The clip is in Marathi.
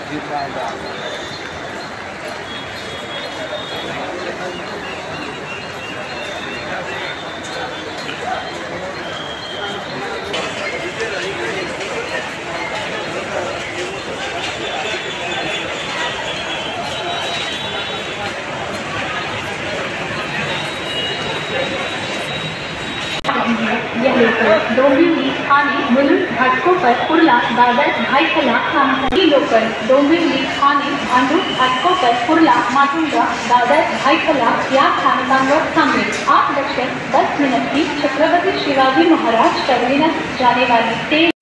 यह लोकल डोंबिवली थाने मुलुंड घाटकोपर कुर्ला दादर भाईखला ही लोकल डोंबिवली थाने भांडूप घाटकोपर कुर्ला माटुंगा दादर भाईखला या स्थानकांवर थांबेल। 8 बजकर 10 मिनट की छत्रपति शिवाजी महाराज टर्मिनस जाने वाली ट्रेन